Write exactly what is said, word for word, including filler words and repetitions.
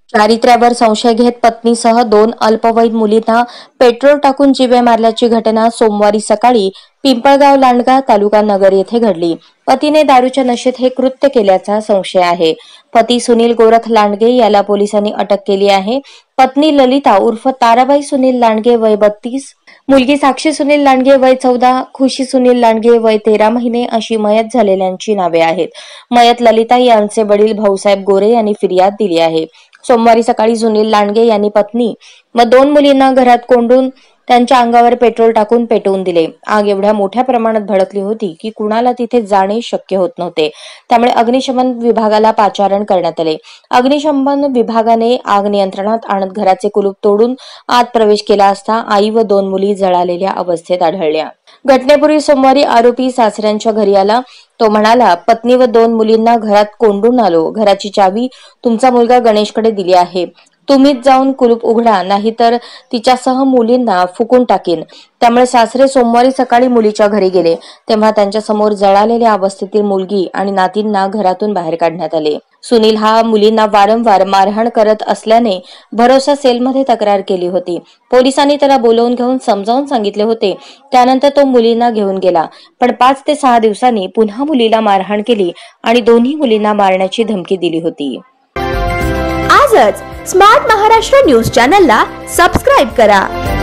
चारित्र्यावर संशय घेत पत्नीसह दोन अल्पवयीन मुलींना पेट्रोल टाकून जीवे मारल्याची घटना सोमवारी सकाळी पिंपळगाव लांडगा तालुका नगर येथे घडली। पतीने दारूच्या नशेत हे कृत्य केल्याचा संशय आहे। पती सुनील गोरख लांडगे याला पोलिसांनी अटक केली आहे। पत्नी ललिता उर्फ ताराबाई सुनील लांडगे वय बत्तीस, मुलगी साक्षी सुनील लांडगे वय चौदा, खुशी सुनील लांडगे वय तेरा महिने अशी मयत झालेल्यांची नावे आहेत। मयत ललिता यांचे वडील भाऊसाहेब गोरे यांनी फिर्याद दिली आहे। सोमवारी सकाळी सुनील लांडगे यांनी पत्नी व दोन मुलींना घरात कोंडून त्यांच्या अंगावर पेट्रोल टाकून पेटवून दिले। आग एवढ्या मोठ्या प्रमाणात भडकली होती की कुणाला तिथे जाणे शक्य होत नव्हते। त्यामुळे अग्निशमन विभागाला पाचारण करण्यात आले। अग्निशमन विभागाने आग नियंत्रणात आणत घराचे कुलूप तोडून आत प्रवेश केला असता आई व दोन मुली जळालेल्या अवस्थेत आढळल्या। घटनेपूर्वी सोमवारी आरोपी सासऱ्यांच्या घरी आला। तो म्हणाला, पत्नी व दोन मुलींना घरात कोंडून आलो। घराची चावी तुमचा मुलगा गणेशकडे दिली आहे। तुम्हीच जाऊन कुलूप उघडा, नाहीतर तिच्यासह मुलींना फुकून टाकीन। त्यामुळे सासरे सोमवारी सकाळी मुलीच्या घरी गेले तेव्हा त्यांच्या समोर जळालेल्या अवस्थेतील मुलगी आणि नातींना घरातून बाहेर काढण्यात आले। सुनील हा मुलींना वारंवार मारहाण करत असल्याने भरोसा सेलमध्ये तक्रार केली होती। पोलिसांनी त्याला बोलवून घेऊन समजावून सांगितले होते। त्यानंतर तो मुलींना घेऊन गेला, पण पाच ते सहा दिवसांनी पुन्हा मुलीला मारहाण केली आणि दोन्ही मुलींना मारण्याची धमकी दिली होती। आजच स्मार्ट महाराष्ट्र न्यूज चॅनलला सबस्क्राइब करा।